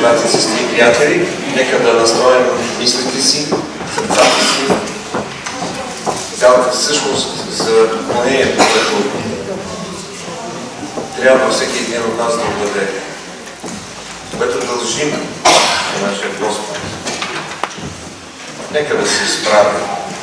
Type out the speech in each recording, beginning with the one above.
брати, сестри и приятели, нека да настроим мислите си, сърцата си, цялата всъщност за поклонението, което трябва всеки един от нас да отдаде, което дължим на нашия Господ. Нека да се изправим.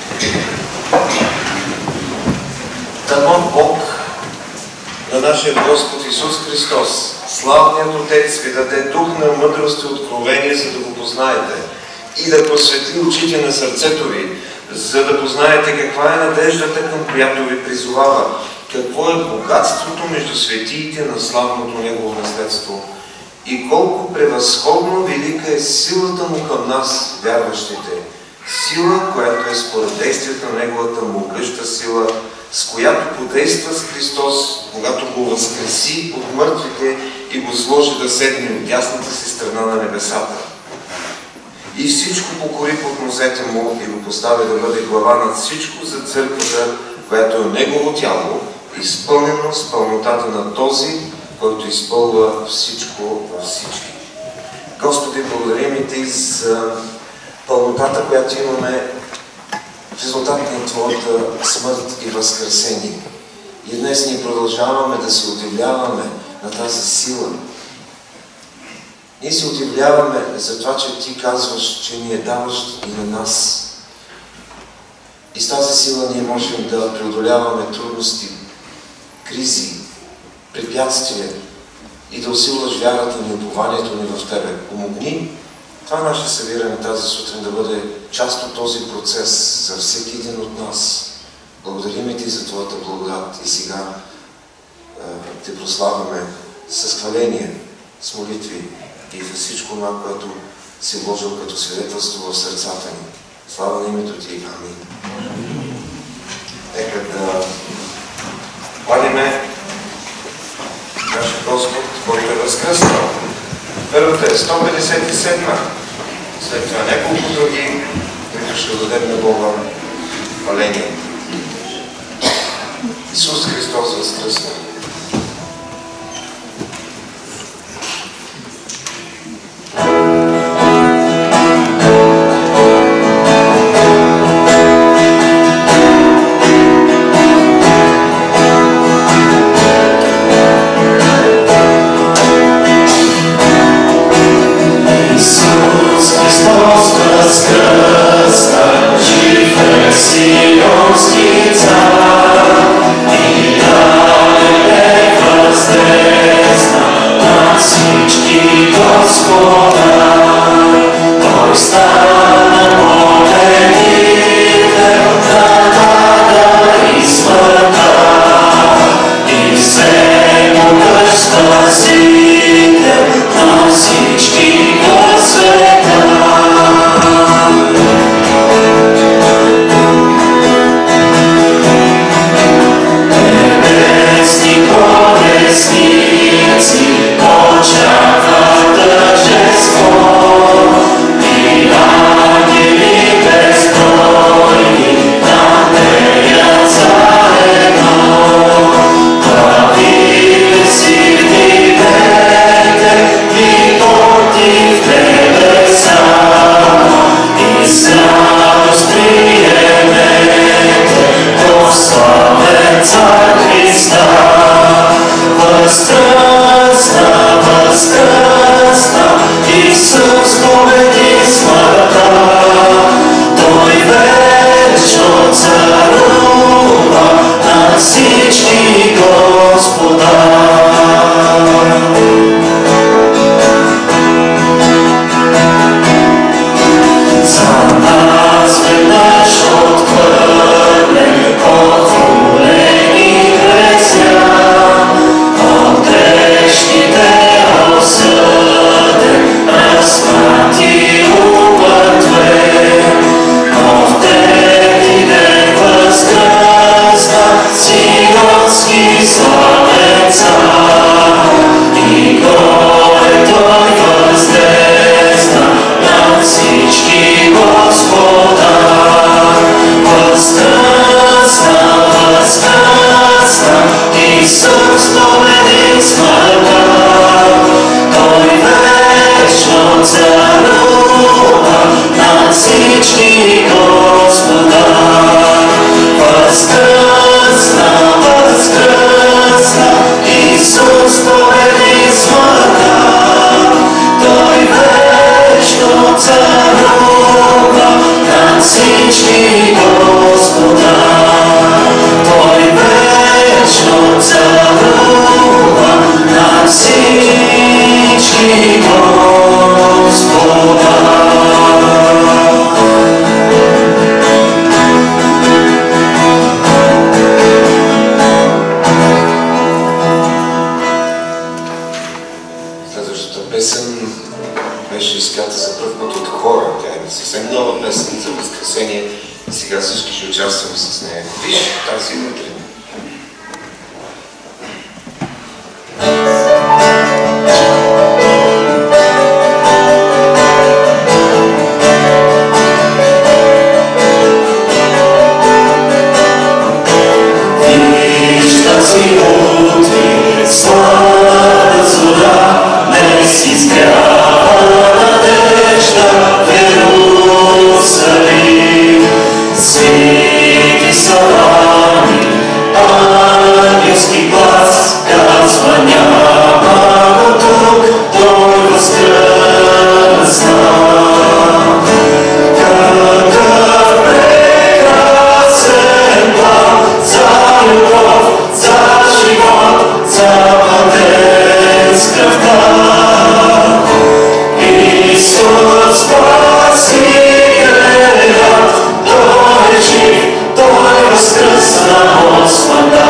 Дано Бог на нашия Господ Исус Христос, славният Отец, ви даде дух на мъдрост и откровение, за да го познаете и да просветли очите на сърцето ви, за да познаете каква е надеждата, към която ви призовава, какво е богатството между светиите на славното Негово наследство и колко превъзходно велика е силата му към нас, вярващите. Сила, която е според действието на Неговата могъща сила, с която подейства с Христос, когато го възкреси от мъртвите и го сложи да седне от дясната си страна на небесата. И всичко покори под нозете му и го постави да бъде глава над всичко за църквата, която е Негово тяло, изпълнено с пълнотата на този, който изпълва всичко във всички. Господи, благодарим Ти за пълнотата, която имаме в резултат на Твоята смърт и възкресение. И днес ние продължаваме да се удивляваме на тази сила. Ние се удивляваме за това, че Ти казваш, че ни даваш и на нас. И с тази сила ние можем да преодоляваме трудности, кризи, препятствия и да усилваш вярата ни, упованието ни в Тебе. Помогни това наше събиране тази сутрин да бъде част от този процес за всеки един от нас. Благодарим Ти за Твоята благодат и сега Те прославяме с хваление, с молитви и за всичко това, което си вложил като свидетелство в сърцата ни. Слава на името Ти. Амин. Нека да хвалиме нашия Господ, който е възкръснал. Първата е 157-ма. След това няколко други, които ще дадем на Бога хваление. Исус Христос възкръсна. Сионский царь, и всички Господа, Той вечно царува на всички Господа. Следващата песен беше изката за първ път от хора. Тя е съвсем нова песен за Възкресение и сега всички ще участваме с нея. Виж тази вътре. Виж тази утре, слава зора, днес изгрява надежда в Иерусалим. Свети салами, ангелски глас, казва няма го тук, Той възкръсна. Какъв прекрасен план за любов, за живот, за младеж с кръвта. Исус Спасителят, Той е жив, Той възкръсна от смъртта.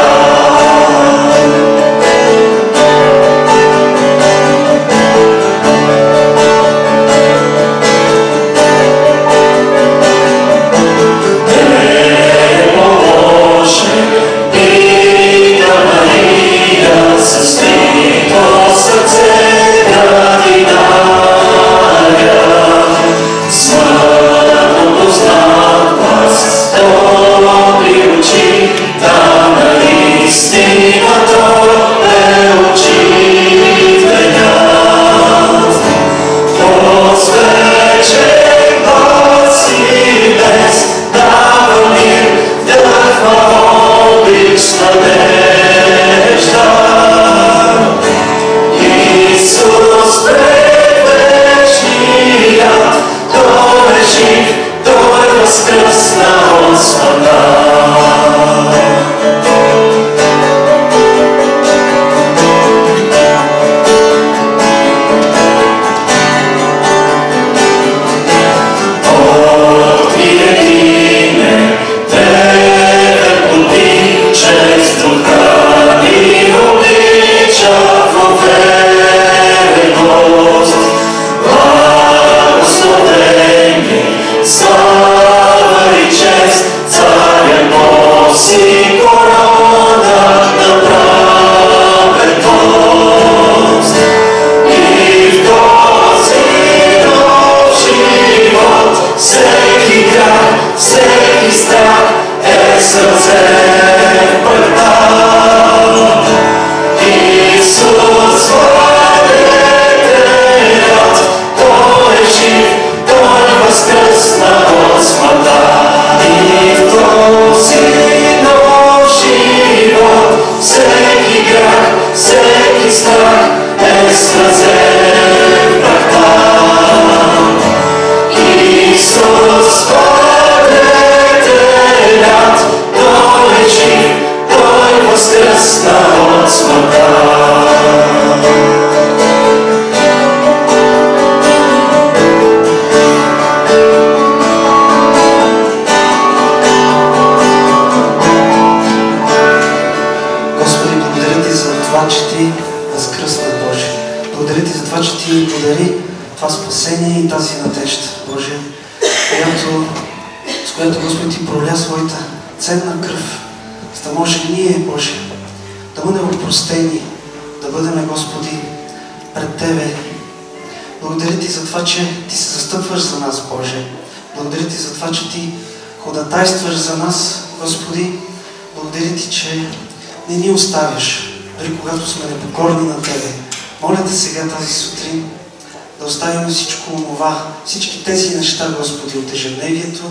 Ходатайстваш за нас, Господи, благодаря Ти, че не ни оставяш, дори когато сме непокорни на Тебе. Моля Те сега тази сутрин да оставим всичко онова, всички тези неща, Господи, от ежедневието,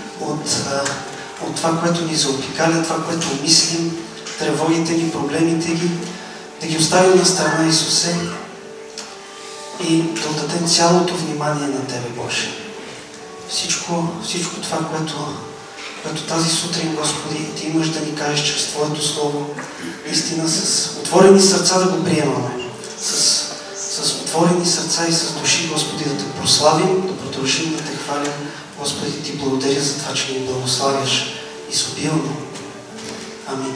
от това, което ни заобикаля, това, което мислим, тревогите ни, проблемите ги, да ги оставим на страна, Исусе, и да отдадем цялото внимание на Тебе, Боже. всичко това, което тази сутрин, Господи, Ти имаш да ни кажеш чрез Твоето Слово, наистина с отворени сърца да го приемаме, с отворени сърца и с души, Господи, да Те прославим, да продължим да Те хвалим. Господи, Ти благодаря за това, че ни благославяш изобилно. Амин.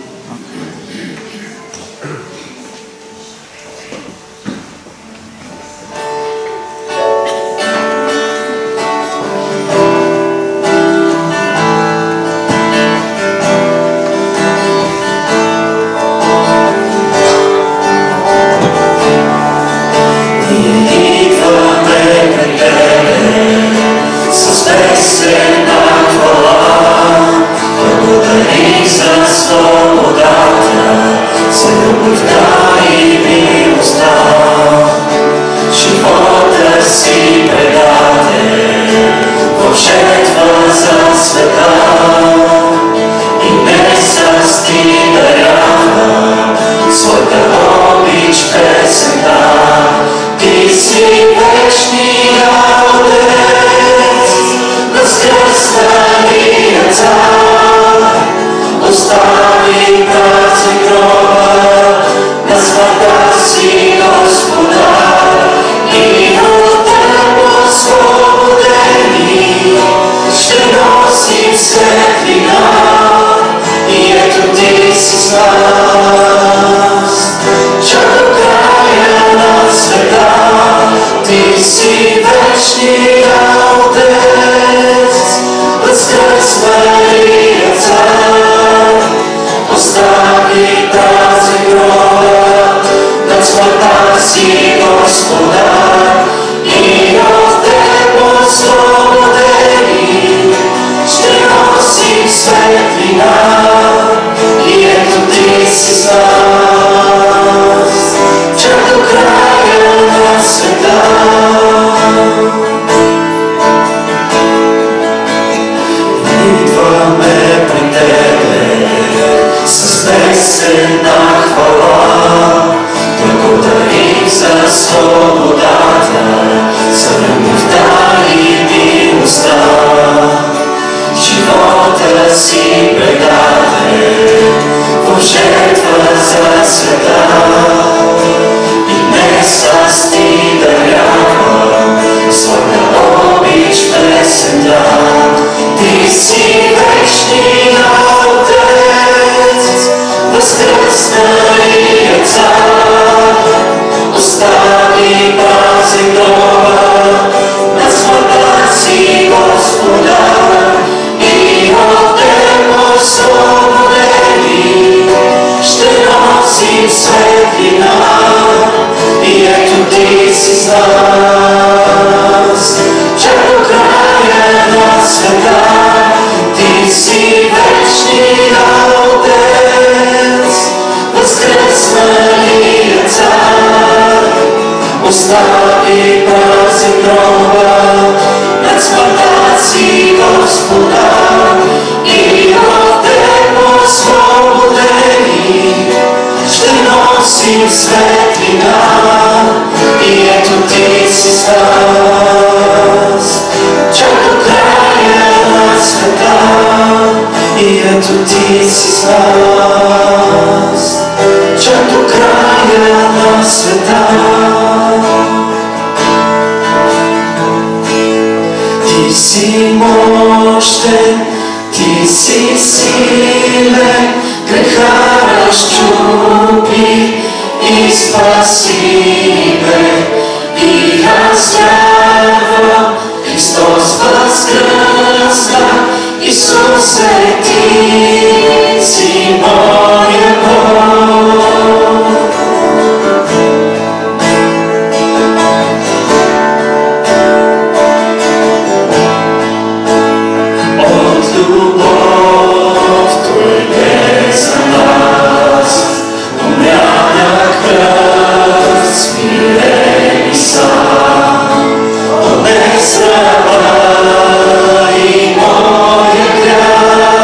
Moja gra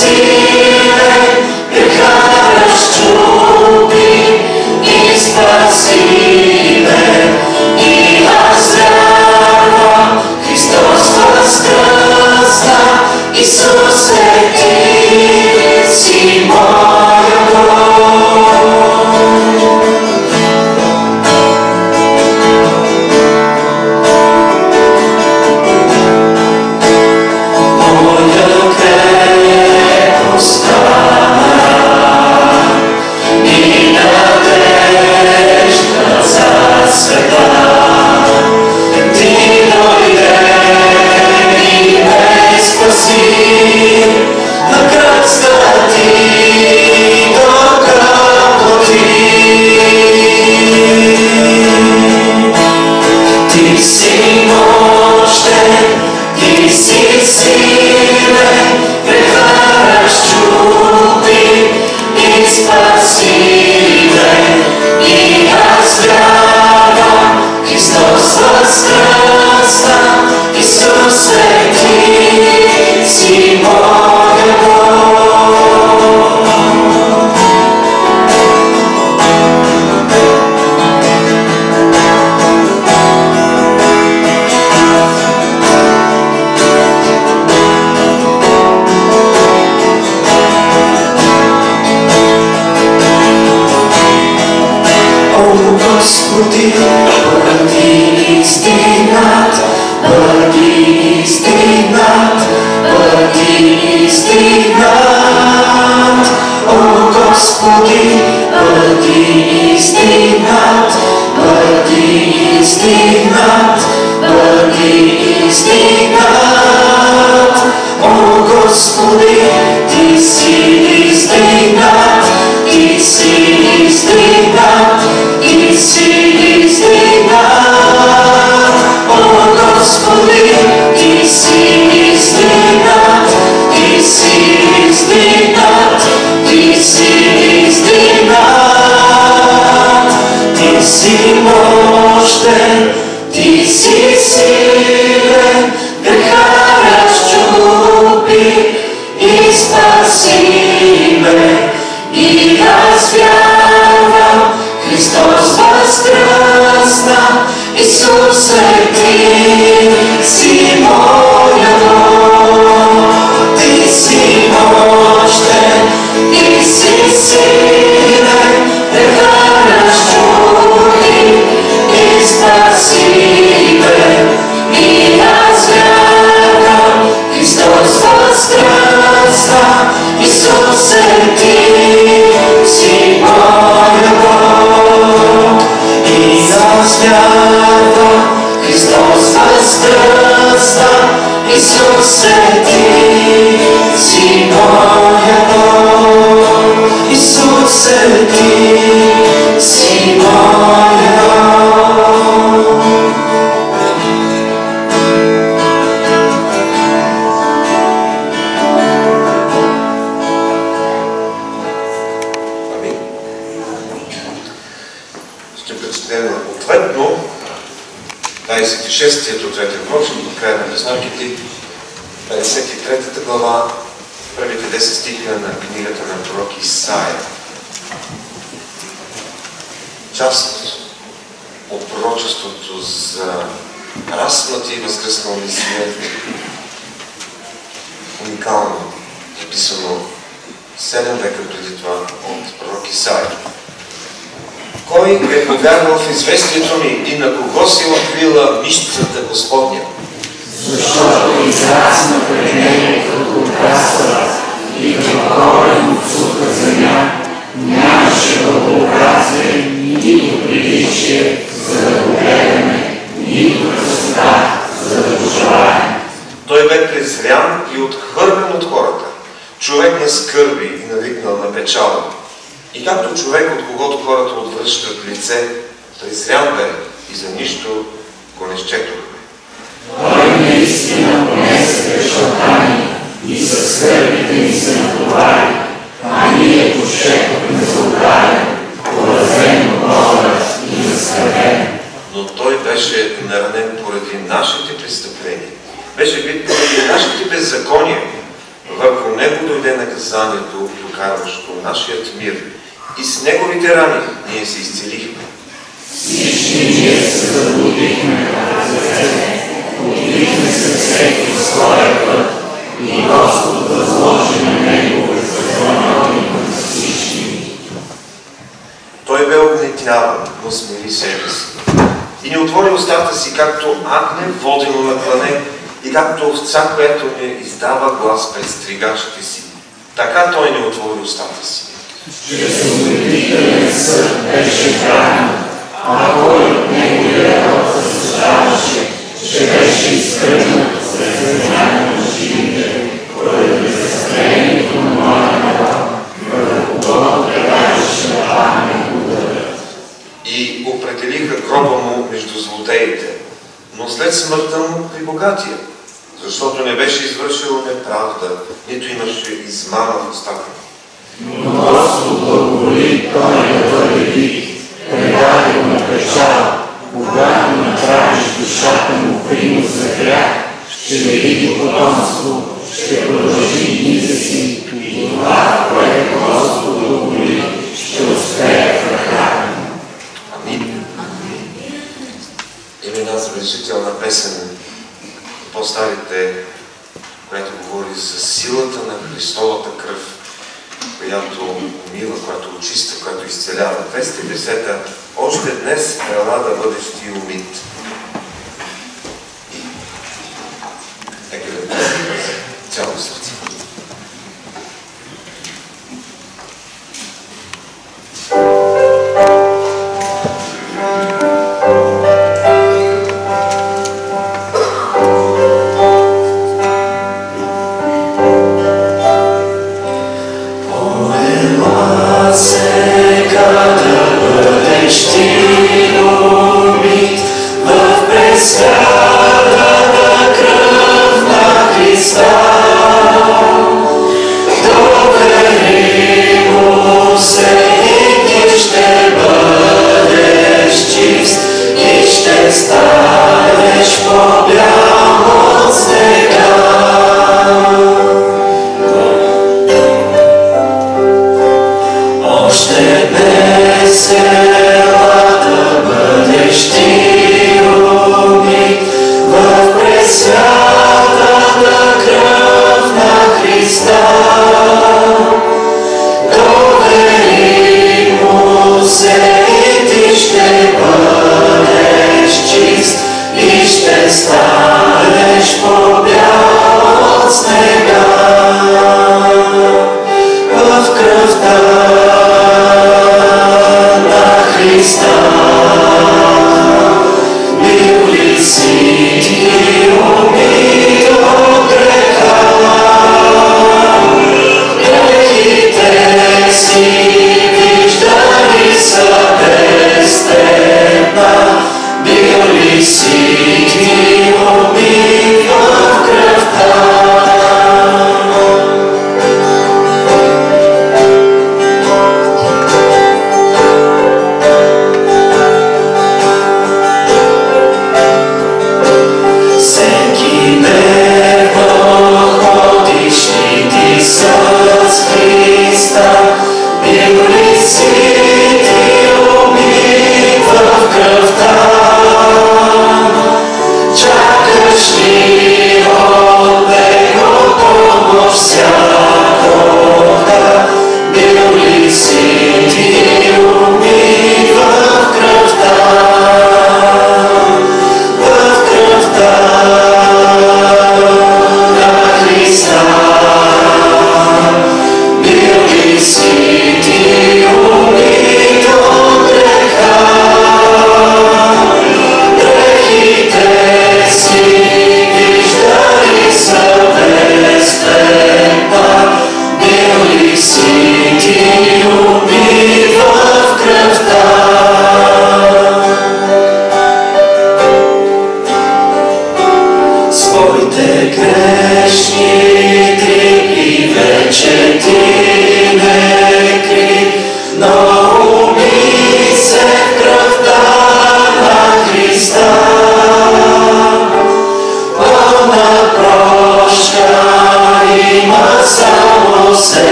силен, греха разчупи и спасилен. И аз вярвам, Христос възкръсна, Исусе, Ти си моя върху него дойде наказанието, докарващо нашият мир. И с неговите рани ние се изцелихме. Всички ние се заблудихме на ръце, отвихме се всеки в своя път и Господ възложи на него беззаконието на всички. Той бе огнетяван, но смири себе си. И не отвори устата си, както агне водено на клане, и както овца, която не издава глас пред стригачите си. Така той не отвори устата си. Чрез убедителен съд беше хранен, а кой от неговия род разсъждаваше, че беше изкърнат сред знание на живите, поради безстрението на моя народ, върху когото трябваше да падне ударът. И определиха гроба му между злодеите, но след смъртта му при богатия, защото не беше извършил неправда, нито имаше измама в устата му. Но Господ благоволи той да бъде вик, предаде го на печал, когато направиш душата му принос за грях, ще види потомство, ще продължи дните си и това, което Господ благоволи, ще успее в ръката му. Амин. Има една забележителна песен, по-старите, която говори за силата на Христовата кръв, която умива, която очиства, която изцелява. 210-та. Още днес ела да бъдеш ти умит. Нека да бъдем цяло сърце.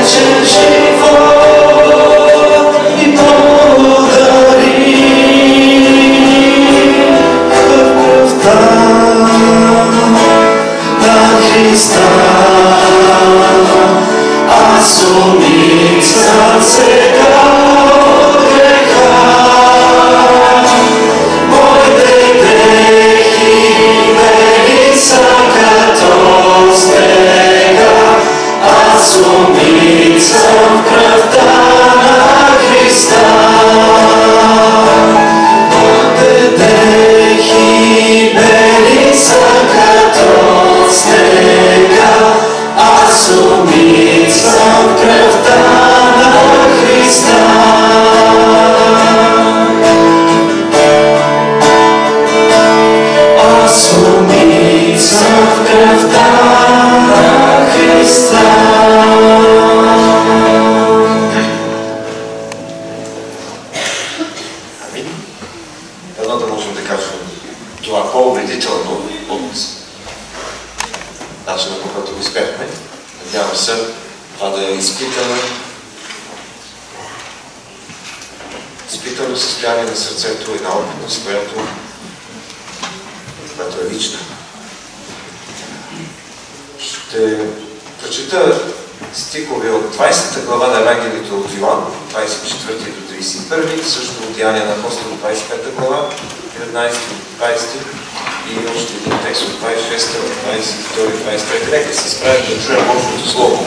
вечен живот ми подари. В кръвта на Христа аз умицам сега от греха. Моите грехи бели са като снега. Аз умицам в кръвта на Христа. Моите грехи бели са като снега. Аз умицам в кръвта на Христа. Аз умицам в кръвта на Христа. Амин. Едно да можем да кажем това по-убедително от начина, по който го изпяхме. Надявам се това да е изпитано състояние на сърцето и на опитност, която е лична. Ще прочита стихове от 20 глава на Евангелието от Йоан, 24 до 31, също от Деяния на апостол 25 глава, 19 до 20 и още един текст от 26, 22 и 23. Нека се справим да чуем Божието Слово.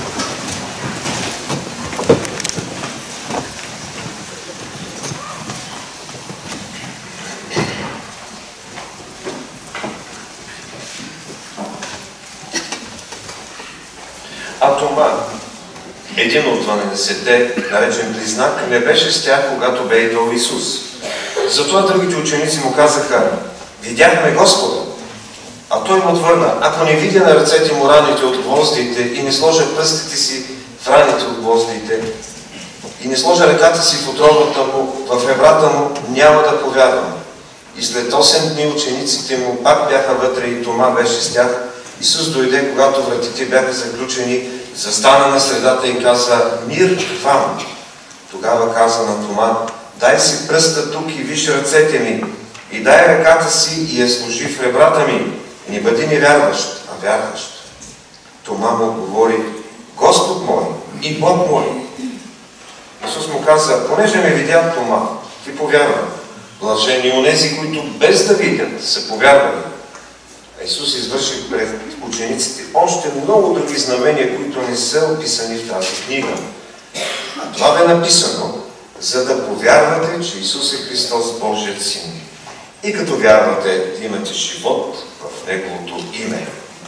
А Тома, един от 12-те, наречен Близнак, не беше с тях, когато бе идвал Исус. Затова другите ученици му казаха: видяхме Господа. А той му отвърна: ако не видя на ръцете му раните от гвоздите и не сложа пръстите си в раните от гвоздите и не сложа ръката си в отробата му, в ребрата му, няма да повярвам. И след 8 дни учениците му пак бяха вътре и Тома беше с тях. Исус дойде, когато вратите бяха заключени, застана на средата и каза: мир вам! Тогава каза на Тома: дай си пръста тук и виж ръцете ми, и дай ръката си и я сложи в ребрата ми. Не бъди невярващ, а вярващ. Тома му говори: Господ мой и Бог мой. Исус му каза: понеже ме видя Тома, ти повярва. Блажени онези, които без да видят са повярвали. А Исус извърши пред учениците още много други знамения, които не са описани в тази книга. А това бе написано, за да повярвате, че Исус е Христос, Божият Син. И като вярвате, имате живот в Неговото име.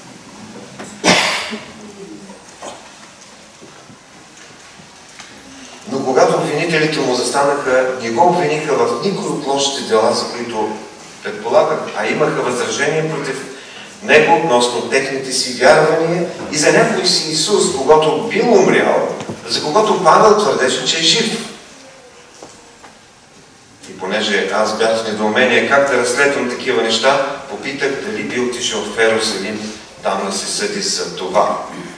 Но когато обвинителите му застанаха, не го обвиниха в никой от лошите дела, за които предполагат, а имаха възражение против него относно техните си вярвания и за някой си Исус, когато бил умрял, за когото Павел твърдеше, че е жив. И понеже аз бях в недоумение как да разследвам такива неща, попитах дали би отишъл в Йерусалим там да се съди за това.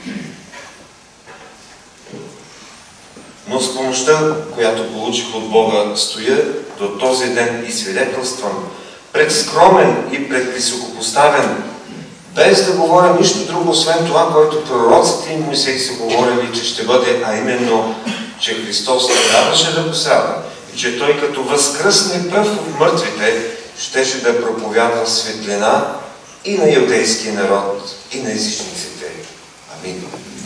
Но с помощта, която получих от Бога, стоя до този ден и свидетелствам пред скромен и пред високопоставен, без да говоря нищо друго, освен това, което пророците и Моисей са говорили, че ще бъде, а именно, че Христос трябваше да пострада и че Той като възкръсне пръв от мъртвите, щеше да проповядва светлина и на юдейския народ, и на езичниците. Амин.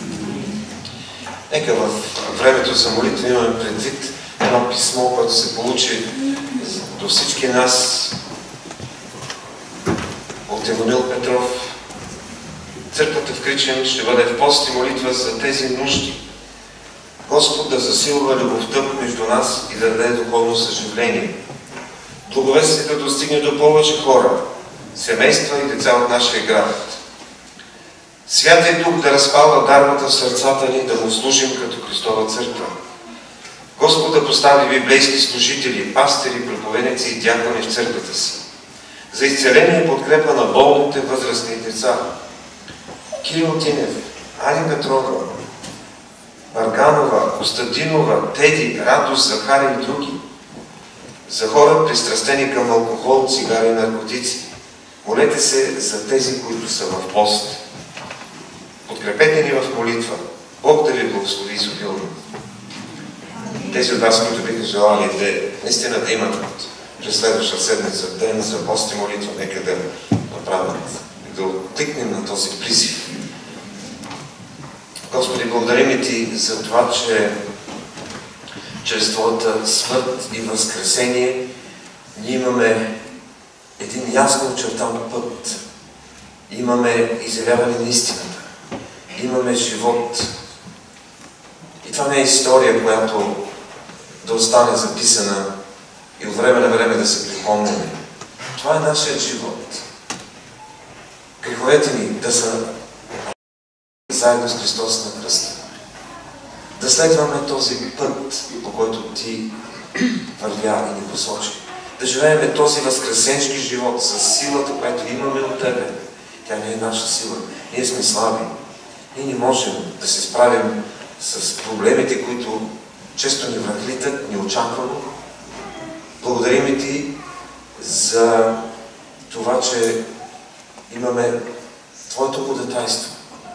Нека в времето за молитва имаме предвид едно писмо, което се получи до всички нас от Емануил Петров. Църквата в Кричен ще бъде в пост и молитва за тези нужди. Господ да засилва любовта между нас и да даде духовно съживление. Благовестието да достигне до повече хора, семейства и деца от нашия град. Святия Дух да разпалва дарбата в сърцата ни, да му служим като Христова църква. Господ да постави библейски служители, пастири, проповедници и дякони в църквата си. За изцеление и подкрепа на болните, възрастни деца. Кирил Тинев, Ани Петрова, Марганова, Костадинова, Теди, Радост, Захари и други. За хора, пристрастени към алкохол, цигари и наркотици. Молете се за тези, които са в пост. Подкрепете ни в молитва. Бог да ви благослови изобилно. Тези от вас, които биха желали наистина да имат през следващата седмица ден за пост и молитва, нека да направят, да откликнем на този призив. Господи, благодарим Ти за това, че чрез Твоята смърт и възкресение ние имаме един ясно очертан път. Имаме изявяване на истината. Имаме живот. И това не е история, която да остане записана и от време на време да се припомняме. Това е нашият живот. Греховете ни да са заедно с Христос на кръста. Да следваме този път, по който Ти вървя и ни посочи. Да живеем този възкресенски живот с силата, която имаме от Тебе. Тя не е наша сила. Ние сме слаби. Ние не можем да се справим с проблемите, които често ни връхлитат, неочаквано. Благодарим Ти за това, че имаме Твоето ходатайство.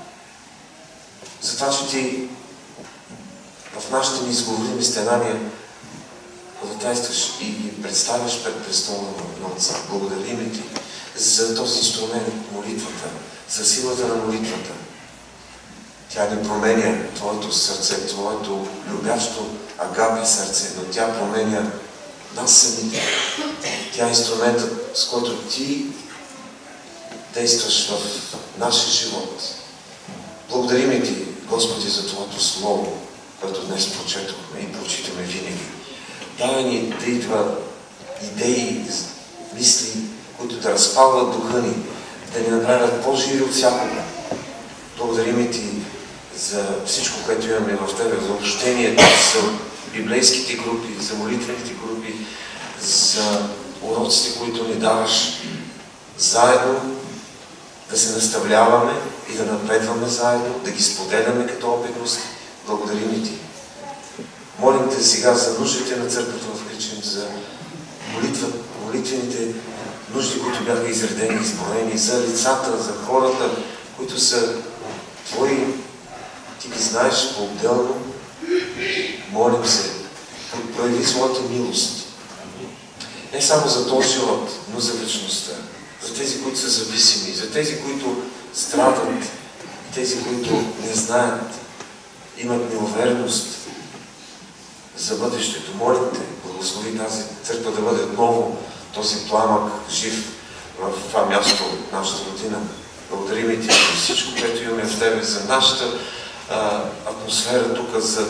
За това, че Ти в нашите неизговорими стенания ходатайстваш и ги представяш пред престола на Отца. Благодарим Ти за този инструмент, молитвата, за силата на молитвата. Тя не променя Твоето сърце, Твоето любящо агапе сърце, но тя променя нас самите. Тя е инструментът, с който Ти действаш в нашия живот. Благодарим Ти, Господи, за Твоето Слово, което днес прочетохме и прочитаме винаги. Дай ни да идва идеи, мисли, които да разпалват духа ни, да ни направят по-живи от всякога. Благодарим Ти за всичко, което имаме в Тебе, за общението, за библейските групи, за молитвените групи, за уроците, които ни даваш заедно, да се наставляваме и да напредваме заедно, да ги споделяме като опитност. Благодарим Ти. Молим Те сега за нуждите на църквата в Кричим, за молитвените нужди, които бяха изредени, изброени, за лицата, за хората, които са Твои. Ти ги знаеш по-отделно. Молим се, прояви своята милост. Не само за този живот, но за вечността. За тези, които са зависими, за тези, които страдат, тези, които не знаят, имат неувереност за бъдещето. Молим Те, благослови тази църква да бъде отново този пламък жив в това място, нашата родина. Благодарим Ти за всичко, което имаме в Тебе, за нашата атмосфера тук, за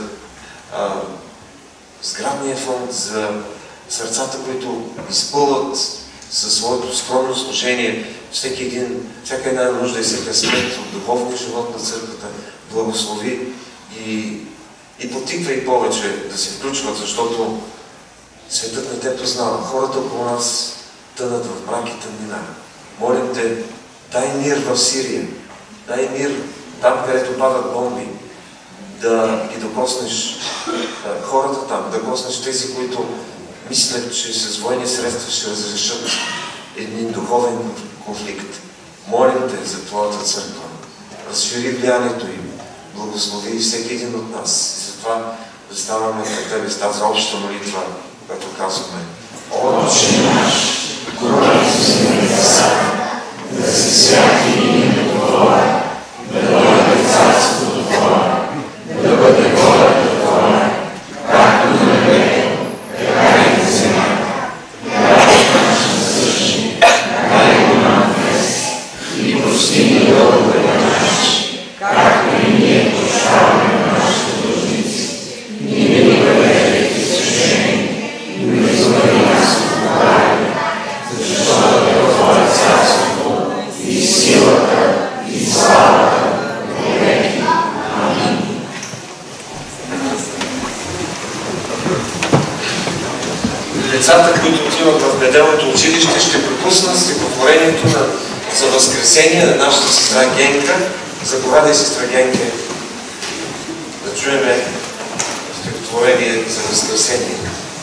сградния фонд, за сърцата, които изпълват със своето скромно служение всяка една нужда и всяка смет от духовния живот на църквата. Благослови и потиквай повече да се включват, защото светът не Те познава. Хората около нас тънат в мрак и тъмнина. Молим Те, дай мир в Сирия, дай мир там, където падат бомби, да ги докоснеш хората там, да докоснеш тези, които мислят, че с военни средства ще разрешат един духовен конфликт. Молим Те за Твоята църква. Разшири влиянието им. Благослови всеки един от нас. И затова заставаме пред Тебе с тази обща молитва, която казваме. Отче наш, който си на небесата, да се святи името Твое, да дойде царството Твое, да бъде волята Твоя, както на небето, така и на земята. Хлябът наш насъщни, дай го нам днес, и прости ни дълговете наши, както и ние прощаваме на нашите длъжници. И не ни въведи в изкушение, но избави нас от лукавия, защото е Твое царство, и силата, и славата, вовеки. Амин. Децата, които отиват в неделното училище, ще пропуснат стихотворението за възкресение на нашата сестра Генка. Заповядай, сестра Генке, да да чуем стихотворение за Възкресение.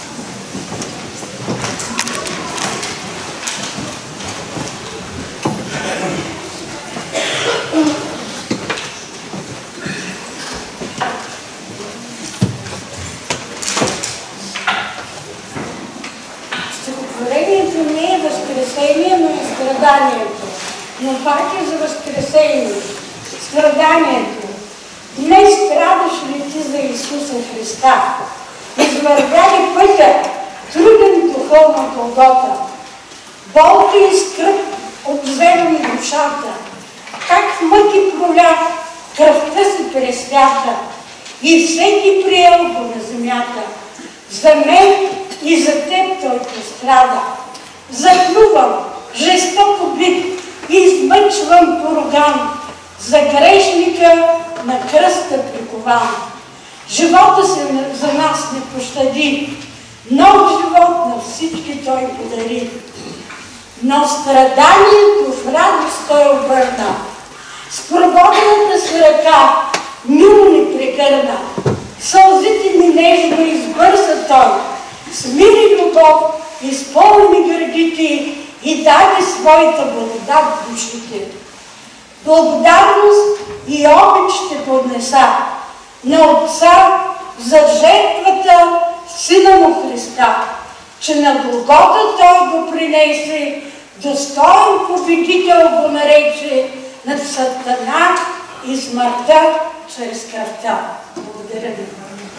Стихотворението не е възкресение, но е страданието. Но пак е за възкресение. Страданието. Днес страдаш ли ти за Исуса Христа? Извървя ли пътя, труден духов на Голгота? Болка и скръб обзема ми душата. Как в мъки проля, кръвта си пресвята и всеки приел го на земята. За мен и за теб той пострада. Заклювам, жестоко бит, измъчвам поруган, за грешника на кръста прикован. Живота се за нас не пощади, нов живот на всички той подари. Но страданието в радост той обърна, с прободената си ръка мило ни прегърна. Сълзите ми нежно избърса той, смири любов, изпълни гърдите и даде своята благодат в душите. Благодарност и обич ще поднеса на Отца за жертвата Сина му Христа, че на Голгота той го принесе, достоен победител го нарече над Сатана и смъртта чрез кръвта. Благодаря ви.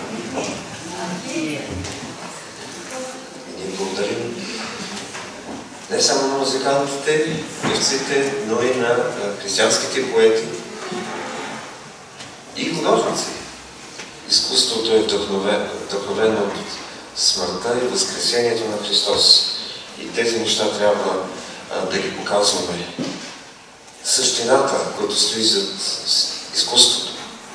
Ние благодарим не само на музикантите, певците, но и на християнските поети и художници. Изкуството е вдъхновено от смъртта и възкресението на Христос. И тези неща трябва да ги показваме. Същината, която стои зад изкуството.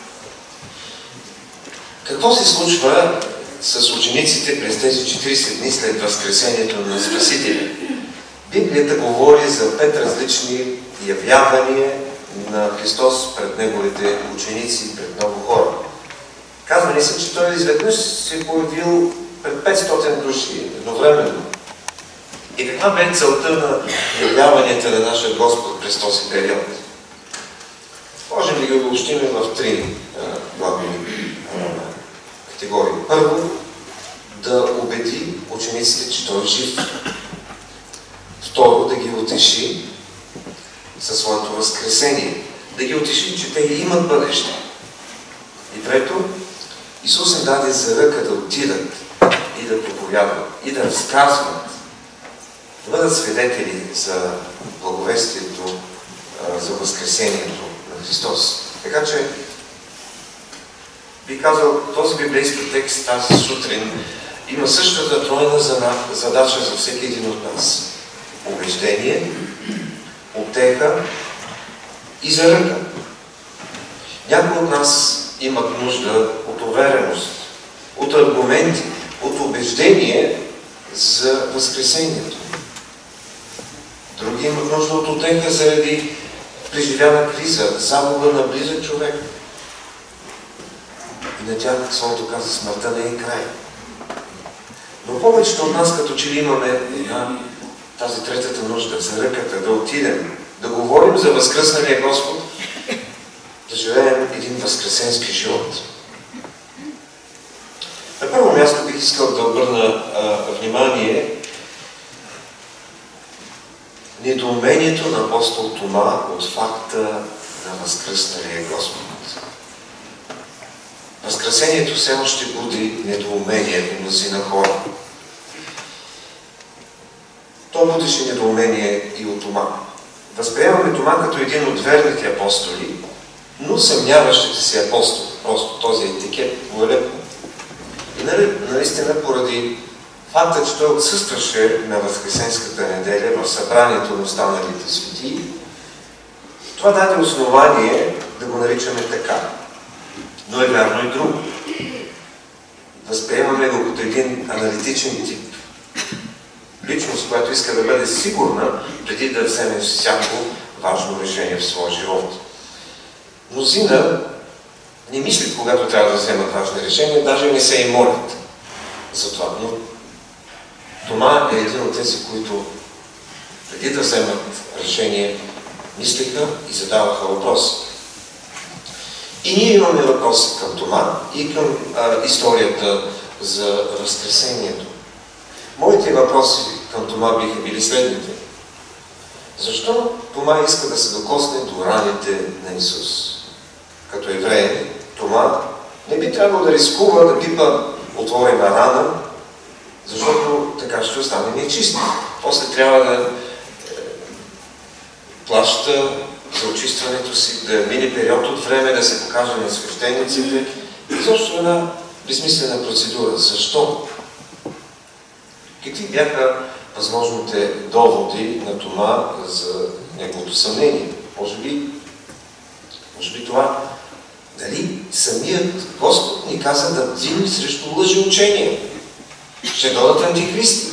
Какво се случва с учениците през тези 40 дни след възкресението на Спасителя? Библията говори за 5 различни явявания на Христос пред неговите ученици, пред много хора. Казва ни се, че той изведнъж се е появил пред 500 души едновременно. И каква бе целта на явяванията на нашия Господ през този период? Можем да ги обобщим в 3 главни категории. Първо, да убеди учениците, че той е жив. Второ, да ги утеши със своето възкресение. Да ги утеши, че те имат бъдеще. И трето, Исус им даде за ръка да отидат и да проповядват, и да разказват, да бъдат свидетели за благовестието, за възкресението на Христос. Така че, би казал, този библейски текст тази сутрин има същата тройна задача за всеки един от нас. Убеждение, утеха и за ръка. Някои от нас имат нужда от увереност, от аргументи, от убеждение за възкресението. Други имат нужда от утеха заради преживяна криза, загуба на близък човек. И на тях, Словото каза, смъртта не е край. Но повечето от нас, като че ли имаме тази третата нужда, за ръката, да отидем, да говорим за възкръсналия Господ, да живеем един възкресенски живот. На първо място бих искал да обърна внимание недоумението на апостол Тома от факта на възкръсналия Господ. Възкресението все още буди недоумение у мнозина хора. То будеше недоумение и от Тома. Възприемаме Тома като един от верните апостоли, но съмняващите се апостол. Просто този етикет му е лепно. И наистина поради факта, че той отсъстваше на Възкресенската неделя в събранието на останалите светии, това даде основание да го наричаме така. Но е вярно и друго. Възприемаме го като един аналитичен тип. Личност, която иска да бъде сигурна, преди да вземе всяко важно решение в своя живот. Мнозина не мислят, когато трябва да вземат важни решения, даже не се и молят за това. Но Тома е един от тези, които преди да вземат решение, мислиха и задаваха въпроси. И ние имаме въпроси към Тома и към историята за Възкресението. Моите въпроси към Тома биха били следните. Защо Тома иска да се докосне до раните на Исус? Като евреи, Тома не би трябвало да рискува да пипа отворена рана, защото така ще остане нечист. После трябва да плаща за очистването си, да мине период от време, да се покаже на свещениците. Изобщо една безсмислена процедура. Защо? Какви бяха възможните доводи на Тома за неговото съмнение? Може би това, дали самият Господ ни каза да бдим срещу лъжеучения. Ще дойдат антихристи.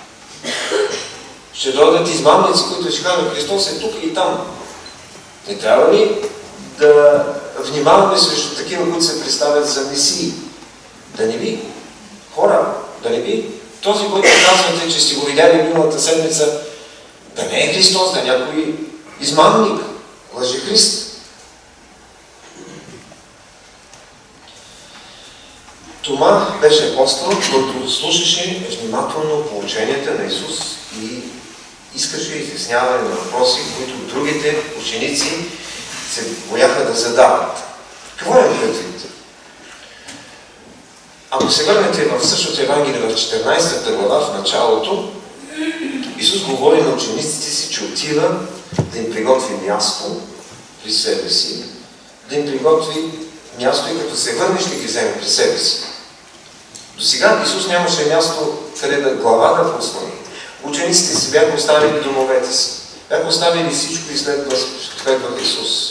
Ще дойдат измамници, които ще кажат, Христос е тук и там. Не трябва ли да внимаваме срещу такива, които се представят за месии? Да не би хора, да не би този, който казвате, че сте го видяли миналата седмица, да не е Христос, да е някой измамник, лъжехрист. Тома беше апостол, който слушаше внимателно поученията на Исус и искаше изясняване на въпроси, които другите ученици се бояха да задават. Какво е предвид? Ако се върнете в същото Евангелие в 14 глава, в началото, Исус говори на учениците си, че отива да им приготви място при себе си, да им приготви място и като се върне, ще ги вземе при себе си. До сега Исус нямаше място, къде да глава да послани. Учениците си бяха оставили домовете си. Бяха оставили всичко и следваха Исус.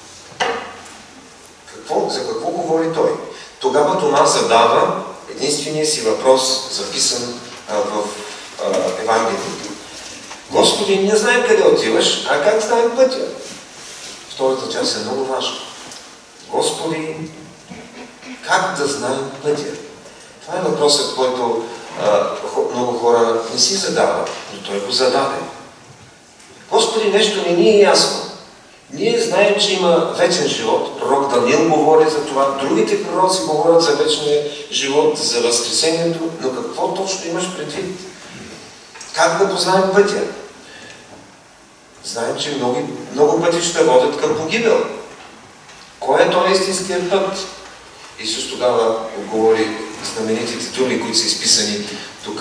За какво говори Той? Тогава Тома задава единствения си въпрос, записан в Евангелието. Господи, не знаем къде отиваш, а как знаем пътя? Втората част е много важна. Господи, как да знаем пътя? Това е въпросът, който много хора не си задават, но Той го зададе. Господи, нещо не ни е ясно. Ние знаем, че има вечен живот. Пророк Даниил говори за това. Другите пророци говорят за вечния живот, за възкресението. Но какво точно имаш предвид? Как да познаем пътя? Знаем, че много пътища водят към погибел. Кой е този истинският път? Исус тогава отговори знаменитите думи, които са изписани тук.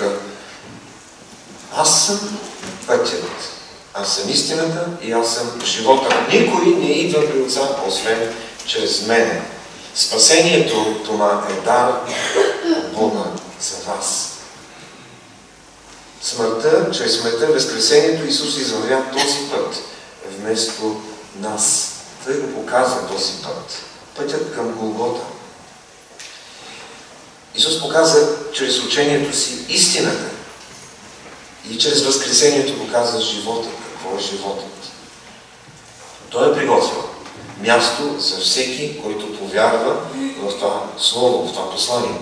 Аз съм пътят. Аз съм истината и аз съм живота. Никой не идва при Отца, освен чрез мене. Спасението, това е дар от Бога за вас. Чрез смъртта, възкресението Исус извървя този път вместо нас. Той го показва този път. Пътят към Голгота. Исус показа чрез учението си истината и чрез възкресението показва живота. Какво е животът? Той е приготвил място за всеки, който повярва в това слово, в това послание.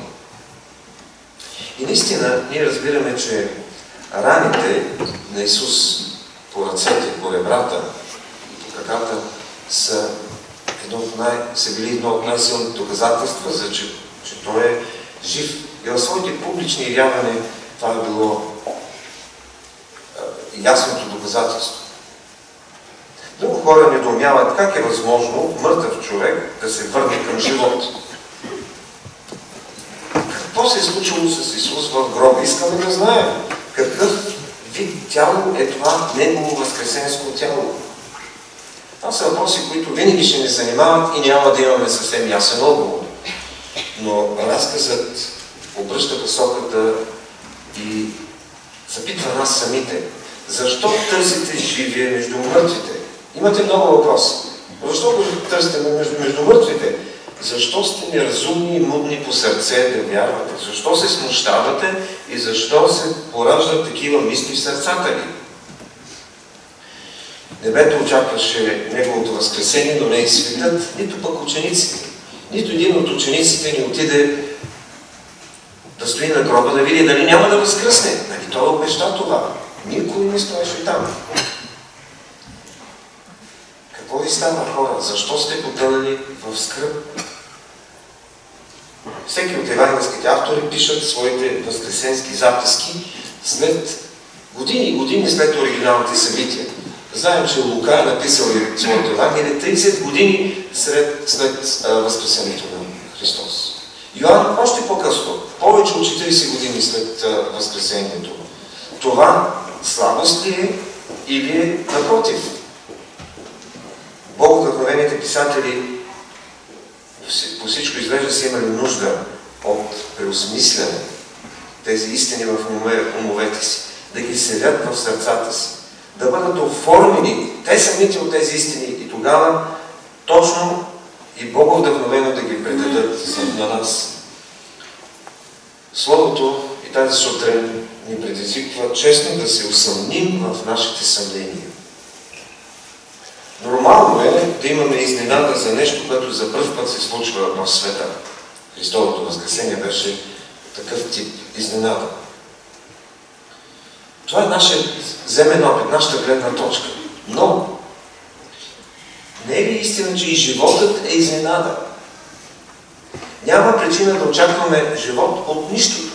И наистина ние разбираме, че раните на Исус по ръцете, по ребрата и по краката са били едно от най-силните доказателства, за че Той е жив. И в своите публични явявания това е било ясното доказателство. Много хора недоумяват как е възможно мъртъв човек да се върне към живот. Какво се е случило с Исус в гроба? Искаме да знаем какъв вид тяло е това Негово възкресенско тяло. Това са въпроси, които винаги ще ни занимават и няма да имаме съвсем ясен отговор. Но разказът обръща посоката и запитва нас самите. Защо търсите живия между мъртвите? Имате много въпроси. Защо го търсите между мъртвите? Защо сте неразумни и мудни по сърце да вярвате? Защо се смущавате и защо се пораждат такива мисли в сърцата ви? Небето очакваше Неговото възкресение, но не и светът, нито пък учениците. Нито един от учениците не отиде да стои на гроба, да види дали няма да възкръсне. Нали той обеща това? Никой не стоеше там. Какво ви става, хора? Защо сте потънали в скръб? Всеки от евангелските автори пишат своите възкресенски записки след години след оригиналните събития. Знаем, че Лука е написал и своето Евангелие 30 години след възкресението на Христос. Йоан още по-късно, повече от 40 години след възкресението. Това слабост ли е или е напротив? Боговдъхновените писатели по всичко изглежда са имали нужда от преосмисляне тези истини в умовете си, да ги селят в сърцата си, да бъдат оформени те самите от тези истини и тогава точно и боговдъхновено да ги предадат на нас. Словото и тази сутрин ни предизвиква честно да се усъмним в нашите съмнения. Нормално е да имаме изненада за нещо, което за пръв път се случва в света. Христовото възкресение беше такъв тип изненада. Това е нашият земен опит, нашата гледна точка. Но не е ли истина, че и животът е изненада? Няма причина да очакваме живот от нищото.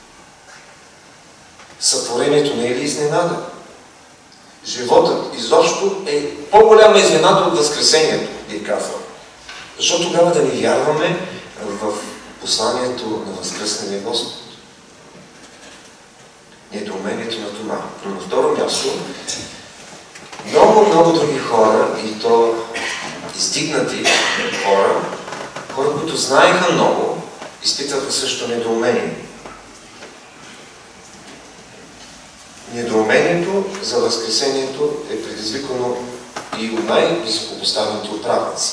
Сътворението не е ли изненада? Животът изобщо е по-голяма изненада от възкресението, би казал. Защо тогава да не вярваме в посланието на възкръсния Господ? Недоумението на това. Но на второ място, много други хора, и то издигнати хора, които знаеха много, изпитаха също недоумение. Недоумението за възкресението е предизвикано и от най-високопоставените управници.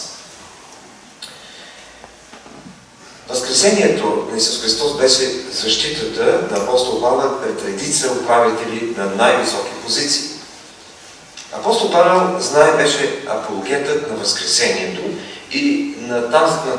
Възкресението на Исус Христос беше защитата на апостол Павел пред редица управители на най-високи позиции. Апостол Павел, знае, беше апологетът на възкресението и на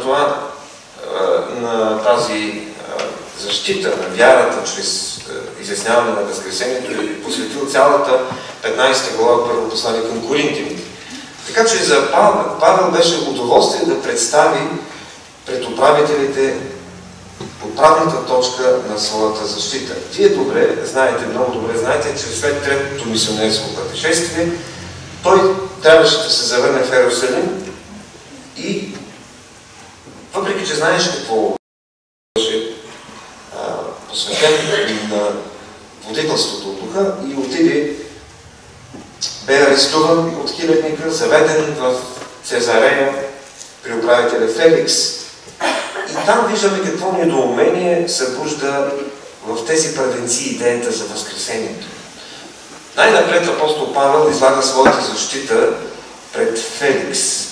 тази защита на вярата чрез изясняване на възкресението е посветил цялата 15 глава първо послание към Коринтяните. Така че за Павел беше удоволствие да представи пред управителите отправната точка на своята защита. Вие добре знаете, много добре знаете, че след третото мисионерско пътешествие той трябваше да се завърне в Йерусалим и въпреки, че знаеш какво беше посветен на водителството от духа и отиде, бе арестуван от хилядника, заведен в Цезарея при управителя Феликс. И там виждаме какво недоумение събужда в тези първенци идеята за възкресението. Най-напред апостол Павел излага своята защита пред Феликс.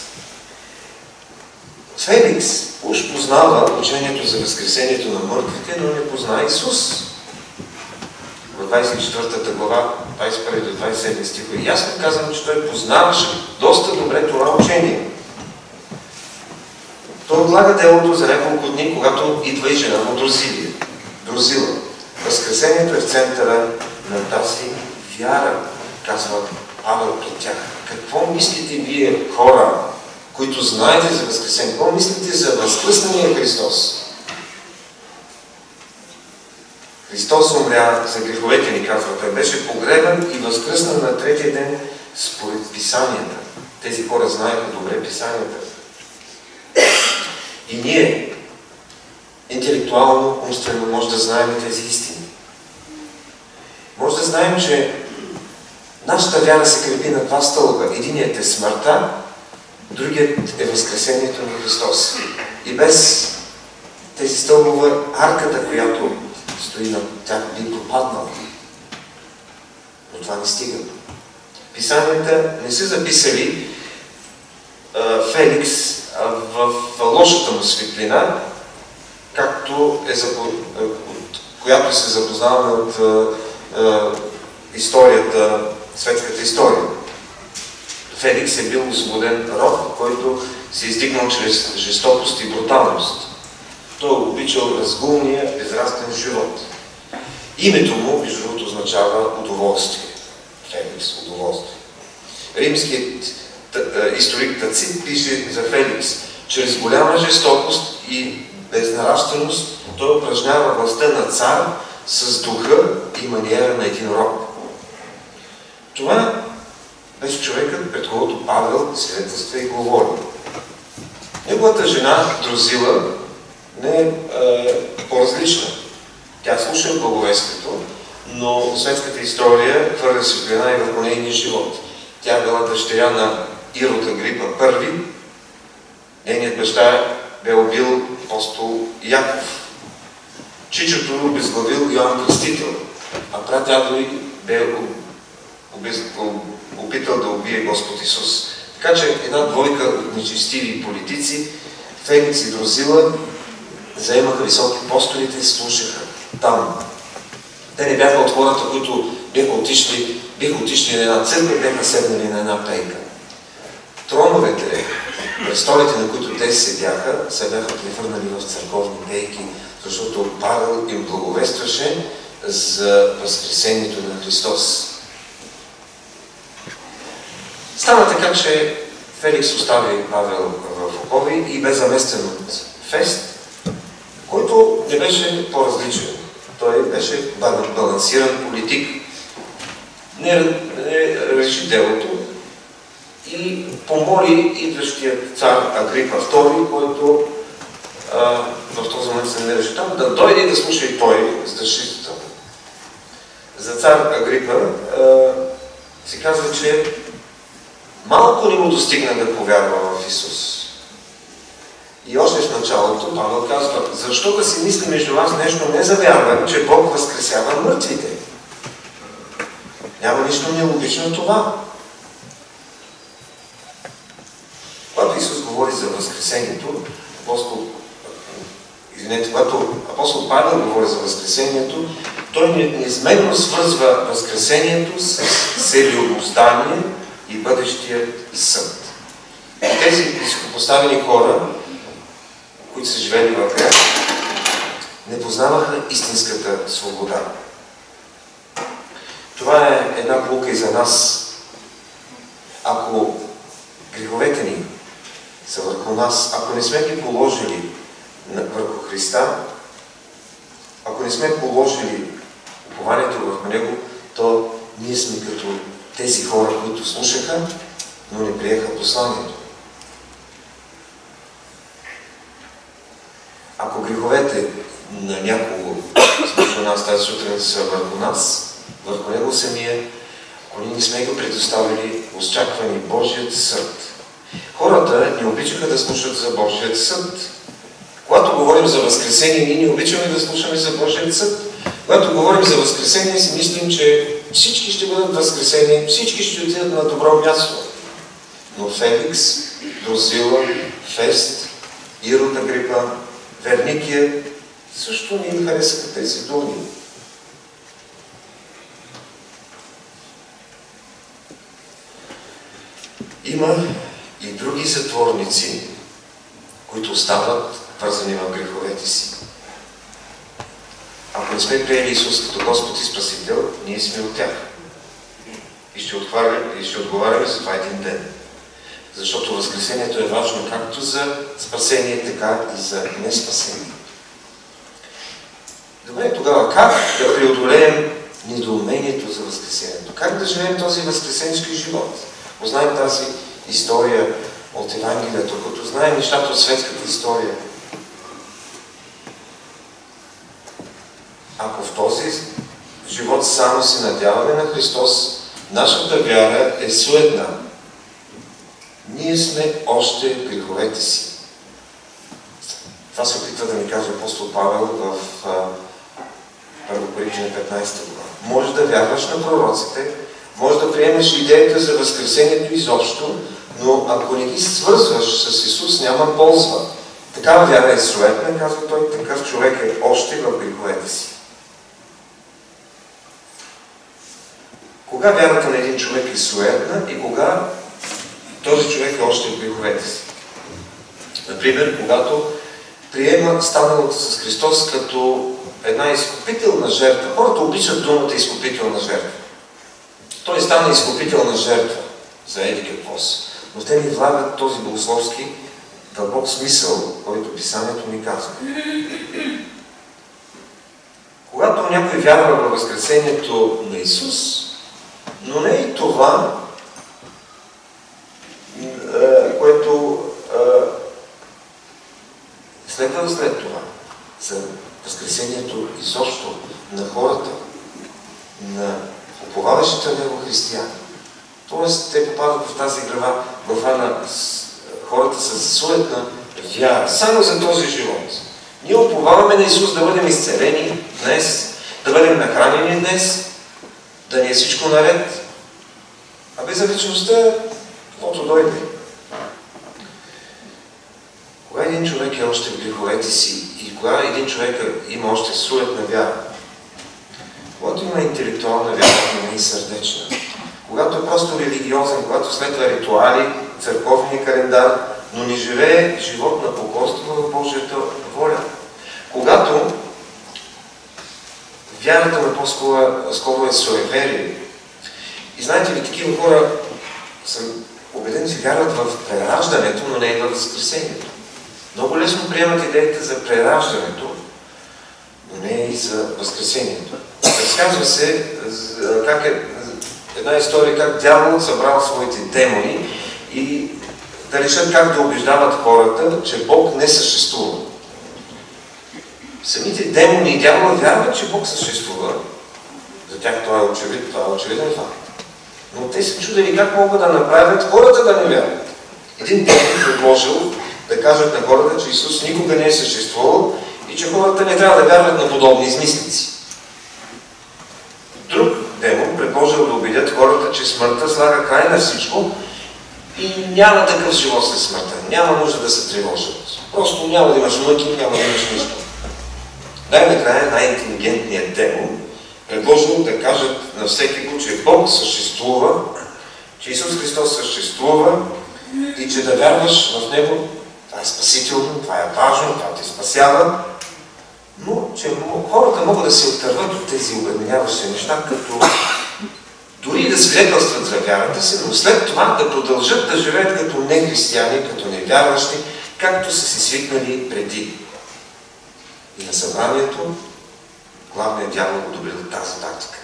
Феликс уж познава учението за възкресението на мъртвите, но не позна Исус. В 24 глава, 21 до 27 стиха е ясно казано, че той познаваше доста добре това учение. Той отлага делото за няколко дни, когато идва и жена му Друзила. Възкресението е в центъра на тази вяра, казва Павел пред тях. Какво мислите вие, хора, които знаете за възкресение? Какво мислите за възкръсналия Христос? Христос умря за греховете ни, казва. Той беше погребан и възкръснал на третия ден според Писанията. Тези хора знаеха добре Писанията. И ние интелектуално, умствено може да знаем тези истини. Може да знаем, че нашата вяра се крепи на два стълба. Единият е смъртта, другият е възкресението на Христос. И без тези стълбове, арката, която стои на тях, би пропаднала. Но това не стига. Писанията не са записали Феликс в лошата му светлина, която се запознаваме от историята, светската история. Феликс е бил освободен роб, който се издигнал чрез жестокост и бруталност. Той обичал разгулния, безрастен живот. Името му, между другото, означава удоволствие. Феликс, удоволствие. Римският историк Тацит пише за Феликс: чрез голяма жестокост и безнравственост той упражнява властта на цар с духа и маниера на един роб. Това беше човекът, пред когото Павел свидетелства и говори. Неговата жена Друзила не е по-различна. Тя слуша благовестието, но светската история твърде светлина и върху нейния живот. Тя била дъщеря на Ирод Агрипа I. Нейният баща бе убил апостол Яков. Чичото му обезглавил Йоан Кръстител, а прадядо й бе опитал да убие Господ Исус. Така че една двойка от нечестиви политици, Феликс и Друзила, заемаха високи постовете и слушаха там. Те не бяха от хората, които биха отишли на една църква, бяха седнали на една пейка. Троновете, престолите, на които те седяха, се бяха превърнали в църковни пейки, защото Павел им благовестваше за възкресението на Христос. Стана така, че Феликс остави Павел в окови и бе заместен от Фест, който не беше по-различен. Той беше балансиран политик. Не реши делото и помоли идващият цар Агрипа II, който в този момент се намираше там, да дойде и да слуша и той защитата му. За цар Агрипа се казва, че малко не му достигна да повярва в Исус. И още в началото Павел казва: защо да си мисли между вас нещо незавярвано, че Бог възкресява мъртвите? Няма нищо нелогично това. Когато Исус говори за възкресението, когато апостол Павел говори за възкресението, той неизменно свързва възкресението с целеобуздание и бъдещият съд. Тези високопоставени хора, които са живели в грях, не познаваха истинската свобода. Това е една поука и за нас. Ако греховете ни са върху нас, ако не сме ги положили върху Христа, ако не сме положили упованието върху Него, то ние сме като тези хора, които слушаха, но не приеха посланието. Ако греховете на някого между нас тази сутрин са върху нас, върху него самия, ако ние не сме го предоставили, очаквани Божият съд. Хората не обичаха да слушат за Божият съд. Когато говорим за възкресение, ние не обичаме да слушаме за Божият съд. Когато говорим за възкресение, си мислим, че всички ще бъдат възкресени, всички ще отидат на добро място. Но Феликс, Друзила, Фест, Ирод Агрипа, Верникия също не им харесаха тези думи. Има и други затворници, които остават вързани в греховете си. Ако не сме приели Исус като Господ и Спасител, ние сме от тях. И ще отговаряме за това един ден. Защото възкресението е важно както за спасение, така и за неспасение. Добре, тогава как да преодолеем недоумението за възкресението? Как да живеем този възкресенски живот? Познаем тази история от Евангелието, като знаем нещата от светската история. Ако в този живот само се надяваме на Христос, нашата вяра е суетна. Ние сме още в греховете си. Това се опитва да ни каже апостол Павел в 1 Коринтяни 15 глава. Може да вярваш на пророците, може да приемеш идеята за възкресението изобщо, но ако не ги свързваш с Исус, няма полза. Такава вяра е суетна, казва той, такъв човек е още в греховете си. Кога вярата на един човек е суетна и кога този човек е още в греховете си? Например, когато приема станалото с Христос като една изкупителна жертва. Хората обичат думата изкупителна жертва. Той стана изкупителна жертва за еди какво си. Но те ни влагат този богословски дълбок смисъл, който писанието ни казва. Когато някой вярва във възкресението на Исус, но не и това, което следва след това, за възкресението изобщо на хората, на уповаващите в него християни. Тоест, те попадат в тази глава на хората с суетна вяра, само за този живот. Ние уповаваме на Исус да бъдем изцелени днес, да бъдем нахранени днес, да ни е всичко наред, а без за вечността, каквото дойде. Кога един човек е още в греховете си и кога един човек има още суетна вяра? Когато има интелектуална вяра, но не и сърдечна. Когато е просто религиозен, когато следва ритуали, църковния календар, но не живее живот на покорство в Божията воля. Когато вярата на по-скоро е суеверие. И знаете ли, такива хора съм убеден, че вярват в прераждането, но не и в възкресението. Много лесно приемат идеята за прераждането, но не и за възкресението. Разказва се как една история, как дяволът събрал своите демони и да решат как да убеждават хората, че Бог не съществува. Самите демони и дявола вярват, че Бог съществува. За тях това е очевиден факт. Но те се чудели как могат да направят хората да не вярват. Един демон предложил да кажат на хората, че Исус никога не е съществувал и че хората не трябва да вярват на подобни измислици. Друг демон предложил да убедят хората, че смъртта слага край на всичко и няма такъв живот след смъртта. Няма нужда да се тревожат. Просто няма да имаш мъки, няма да имаш нищо. Най-накрая най-интелигентният демон предложил да кажат на всеки го, че Бог съществува, че Исус Христос съществува и че да вярваш в Него, това е спасително, това е важно, това те спасява, но че хората могат да се отърват от тези обедняващи неща, като дори да свидетелстват за вярата си, но след това да продължат да живеят като нехристияни, като невярващи, както са си свикнали преди. И на събранието главният дявол одобрил тази тактика.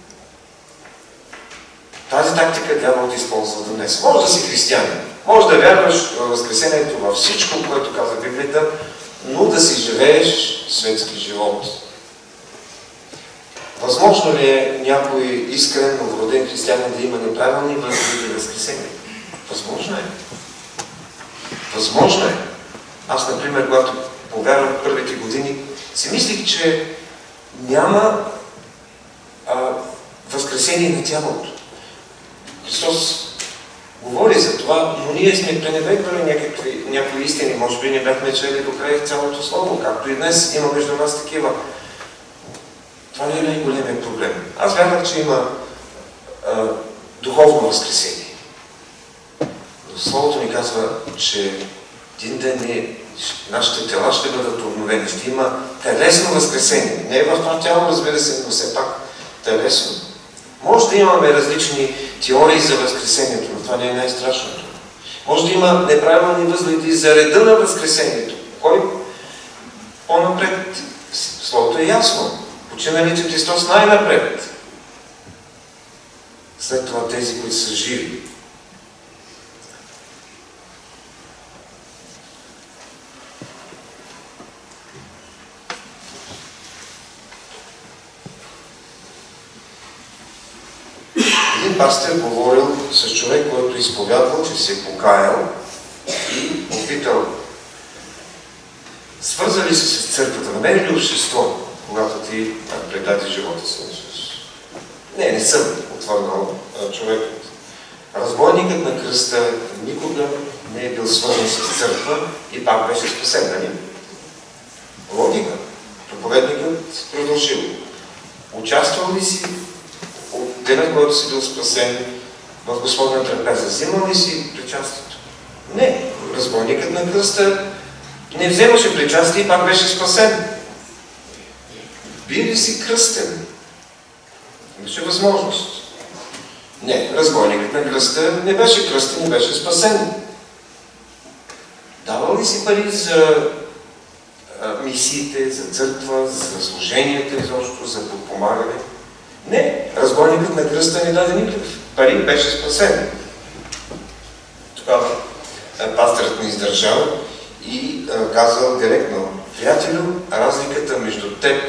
Тази тактика дяволът използва до днес. Може да си християнин, може да вярваш в възкресението във всичко, което каза Библията, но да си живееш светски живот. Възможно ли е някой искрен, новороден християнин да има неправилни възгледи и възкресения? Възможно е. Възможно е. Аз, например, когато повярвах в първите години, си мислих, че няма възкресение на тялото. Христос говори за това, но ние сме пренебрегвали някакви истини. Може би не бяхме чели до край цялото слово, както и днес има между нас такива. Това не е най-големият проблем. Аз вярвах, че има духовно възкресение. Но Словото ни казва, че един ден нашите тела ще бъдат обновени. Ще има телесно възкресение. Не е в това тяло, разбира се, но все пак телесно. Може да имаме различни теории за възкресението, но това не е най-страшното. Може да има неправилни възгледи за реда на възкресението. Кой по-напред? Словото е ясно. Починалите Христос най-напред. След това тези, които са живи. Един пастир говорил с човек, който изповядвал, че се е покаял и попитал: свързали се с църквата, намери ли общество, когато ти предаде живота си? Не съм, отвърнал човекът. Разбойникът на кръста никога не е бил свързан с църква и пак беше спасен, нали? Логика. Проповедникът продължил. Участвал ли си от денът, който си бил спасен в Господна трапеза? Взимал ли си причастието? Не. разбойникът на кръста не вземаше причастие и пак беше спасен. Би ли си кръстен? Имаше възможност. Не, разбойникът на кръста не беше кръстен, не беше спасен. Давал ли си пари за мисиите, за църква, за служенията изобщо, за подпомагане? Не, разбойникът на кръста не даде никакъв пари, беше спасен. Тогава пастърът не издържал и казал директно: приятелю, разликата между теб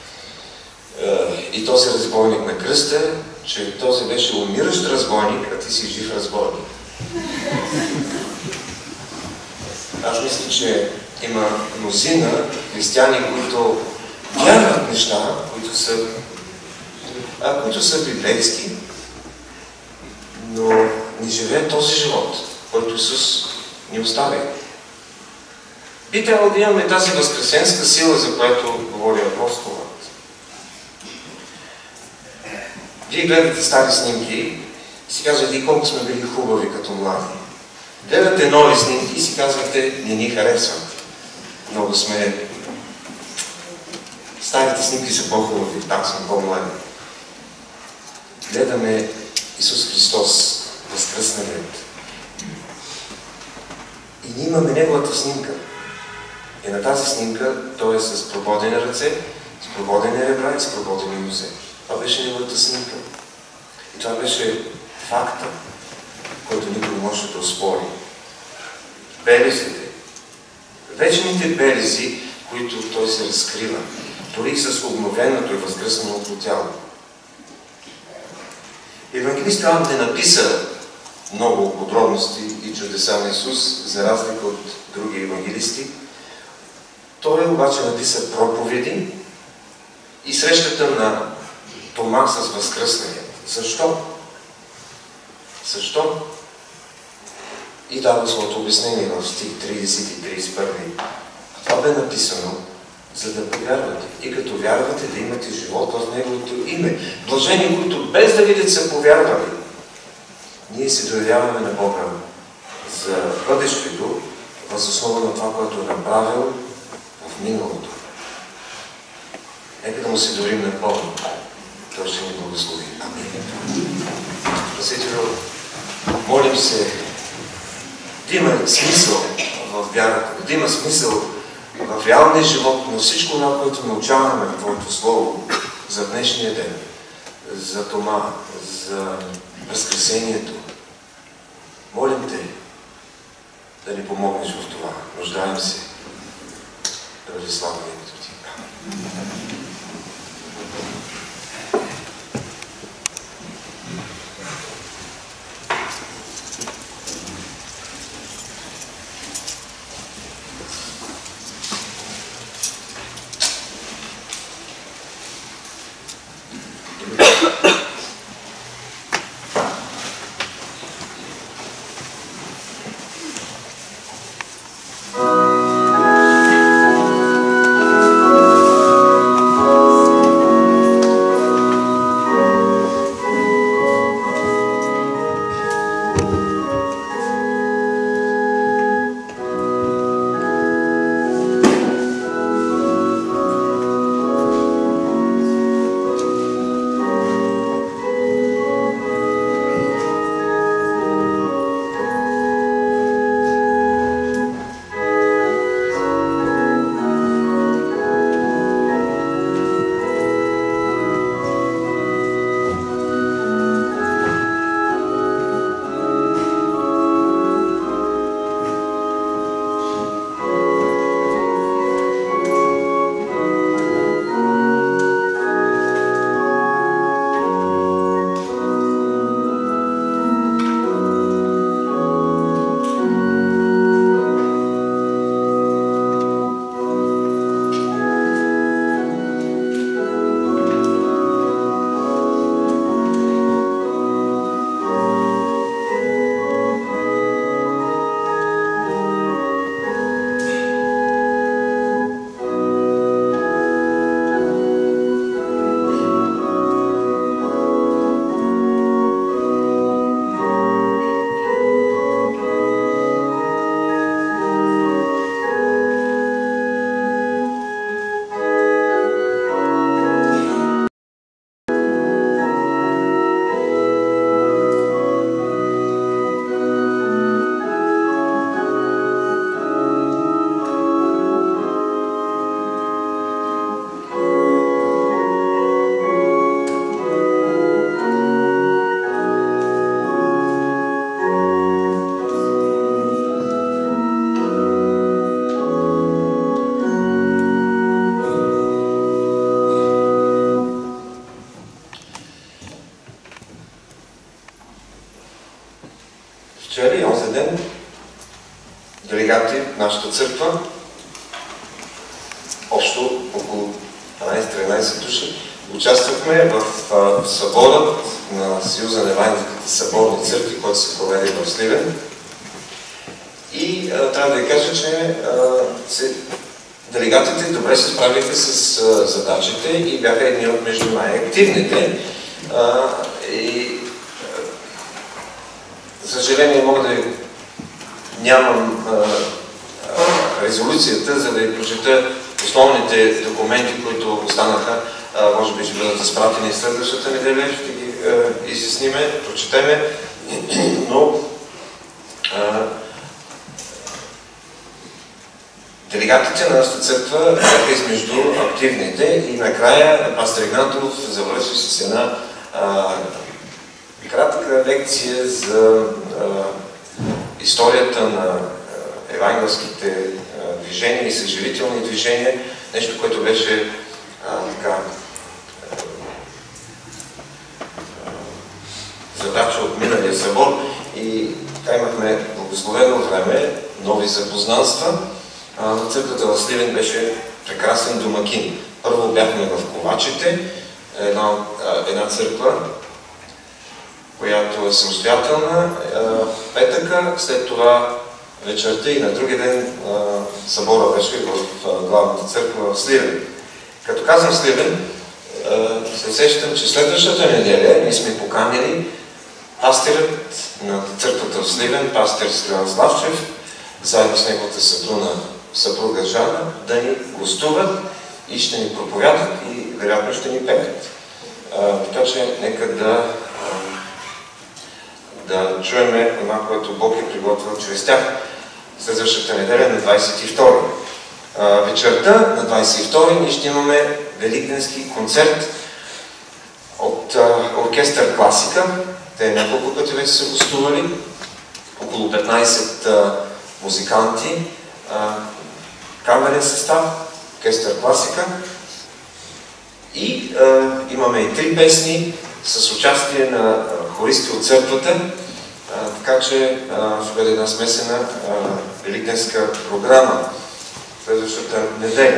и този разбойник на кръста, че този беше умиращ разбойник, а ти си жив разбойник. Аз мисля, че има мнозина християни, които вярват неща, които са библейски, но не живеят този живот, който Исус ни остави. Би трябвало да имаме тази възкресенска сила, за която говори апостолът. Вие гледате стари снимки и си казвате: колко сме били хубави като млади. Гледате нови снимки и си казвате: не ни харесват. Много сме... Старите снимки са по-хубави, там сме по-млади. Гледаме Исус Христос, възкръсналият. И ние имаме Неговата снимка. И на тази снимка Той е с прободени ръце, с прободени ребра и с прободени нозе. Това беше Неговата снимка. И това беше факта, който никой не може да оспори. Белезите. Вечните белези, които Той се разкрива. Дори с обновеното и възкръсналото тяло. Евангелист Йоан не написа много подробности и чудеса на Исус, за разлика от други евангелисти. Той обаче написа проповеди и срещата на Тома с възкръсналия. Защо? Защо? И дава своето обяснение в стих 30 и 31. Това бе написано, за да повярвате. И като вярвате, да имате живот в Неговото име. Блажени, които без да видят са повярвали. Ние се доверяваме на Бога за бъдещето, въз основа на това, което е направил в миналото. Нека да му се доверим на Бога. Той ще ни благослови. Амин. Спасителю, молим се да има смисъл в вярата, да има смисъл в реалния живот на всичко това, което научаваме в Твоето Слово за днешния ден, за Тома, за Възкресението. Молим Те да ни помогнеш в това. Нуждаем се. Да бъде слава името Ти. нашата църква, общо около 12-13 души, участвахме в събора на Съюза на евангелските съборни църкви, който се проведе в Сливен. И трябва да ви кажа, че делегатите добре се справиха с задачите и бяха едни от между най-активните. За съжаление, нямам резолюцията, за да ви прочета основните документи, които останаха. Може би ще бъдат изпратени следващата неделя, ще ги изясниме, прочетеме, но делегатите на нашата църква бяха измежду активните и накрая пастор Игнатов завърши с една кратка лекция за историята на евангелските движения и съживителни движения, нещо, което беше задача от миналия събор и така имахме благословено време, нови запознанства. Църквата в Сливен беше прекрасен домакин. Първо бяхме в Ковачите, една църква, която е самостоятелна, петъка, след това вечерта и на други ден събора беше в главната църква в Сливен. Като казвам Сливен, се сещам, че следващата неделя ние сме поканили пастирът на църквата в Сливен, пастир Стоян Славчев, заедно с неговата съпруга Жана, да ни гостуват и ще ни проповядат и вероятно ще ни пеят. Така че нека да чуеме това, което Бог е приготвил чрез тях. Следващата неделя на 22. Вечерта на 22 ние ще имаме великденски концерт от оркестър Класика. Те няколко пъти вече са гостували. Около 15 музиканти, камерен състав, оркестър Класика. И имаме и 3 песни с участие на хористи от църквата, така че ще бъде една смесена великденска програма следващата неделя.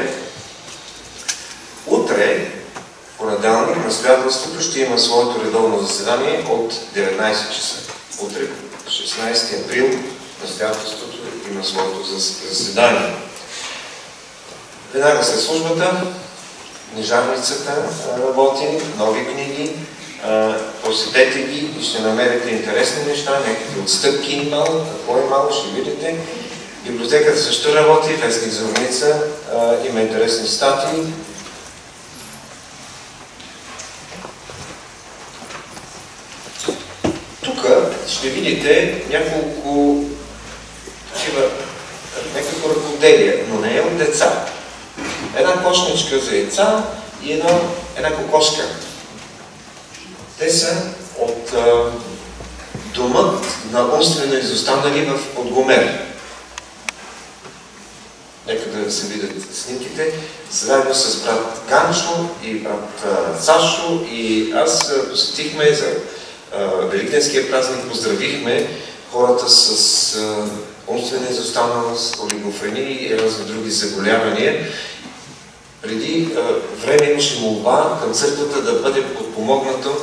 Утре, понеделник, настоятелството ще има своето редовно заседание от 19 часа. Утре, 16 април, настоятелството има своето заседание. Веднага след службата, книжарницата работи, нови книги, посетете ги и ще намерите интересни неща, някакви отстъпки имало, какво имало, ще видите. Библиотеката също работи, вестник Зорница, има интересни статии. Тук ще видите няколко ръкоделия, но не е от деца. Една кошничка за яйца и една кокошка. Те са от домът на умствено изостанали от Гомер. Нека да се видят снимките. Заедно с брат Ганчо и брат Сашо и аз посетихме за Великденския празник, поздравихме хората с умствена изостаналост, олигофрения и разни други заболявания. Преди време имаше молба към църквата да бъде подпомогнато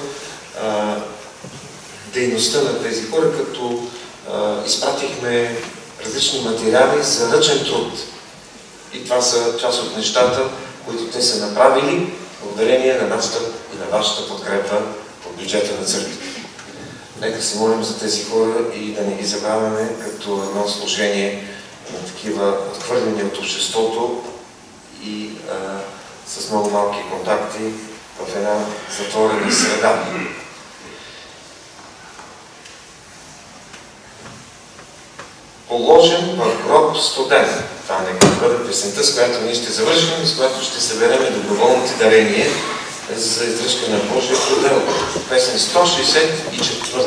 дейността на тези хора, като изпратихме различни материали за ръчен труд. И това са част от нещата, които те са направили благодарение на нашата и на вашата подкрепа от бюджета на църквата. Нека се молим за тези хора и да не ги забравяме като едно служение на такива отхвърлени от обществото и с много малки контакти в една затворена среда. Положен в гроб студен. Това нека бъде песента, с която ние ще завършим и с която ще събереме доброволните дарения за издръжка на Божия продел. Песен 164.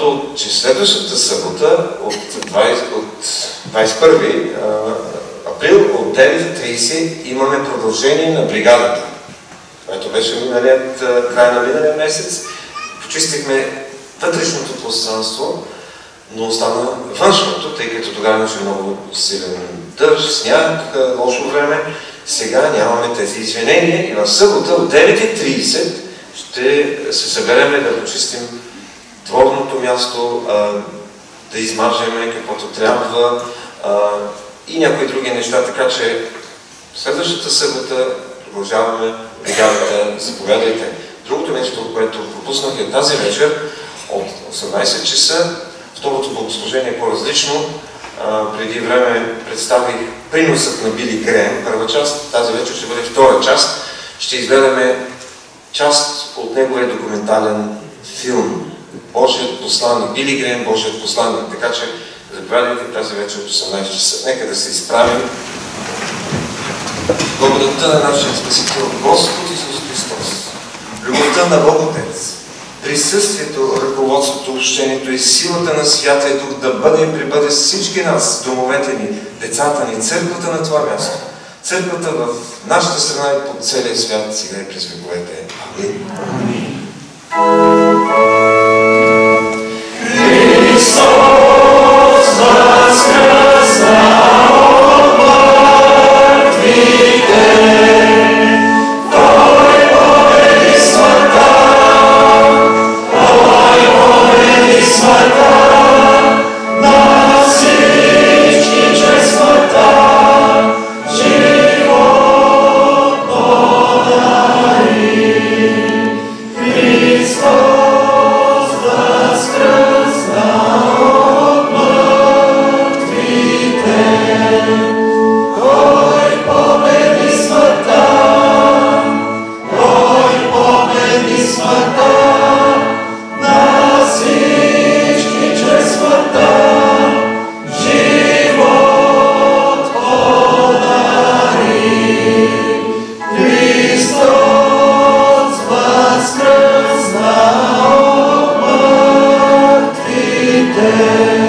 началото, че следващата събота от 21 април от 9:30 имаме продължение на бригадата, което беше края на миналия месец. Почистихме вътрешното пространство, но остана външното, тъй като тогава имаше много силен дъжд, сняг, лошо време. Сега нямаме тези извинения и в събота от 9:30 ще се събереме да почистим дворното място, да измажеме каквото трябва и някои други неща, така че следващата събота продължаваме бригадата. Заповядайте. Другото нещо, което пропуснах е тази вечер от 18 часа. Второто богослужение е по-различно. Преди време представих приносът на Били Греъм, първа част. Тази вечер ще бъде втора част. Ще изгледаме част от неговия документален филм Божият посланник. Били Греъм, Божият посланник. Така че заповядайте тази вечер от 18 часа. Нека да се изправим. Благодатта на нашия Спасител Господ Исус Христос, любовта на Бог Отец, присъствието, ръководството, общението и силата на Святия Дух да бъде и пребъде с всички нас, домовете ни, децата ни, църквата на това място, църквата в нашата страна и по целия свят, сега и през вековете. Амин. Христос възкръсна от мъртвите, Той победи смъртта, Той победи смъртта, на всички чрез смъртта живот подари. Христос възкръсна от мъртвите, Той победи смъртта, Той победи смъртта, на всички чрез смъртта живот подари. Христос възкръсна от мъртвите.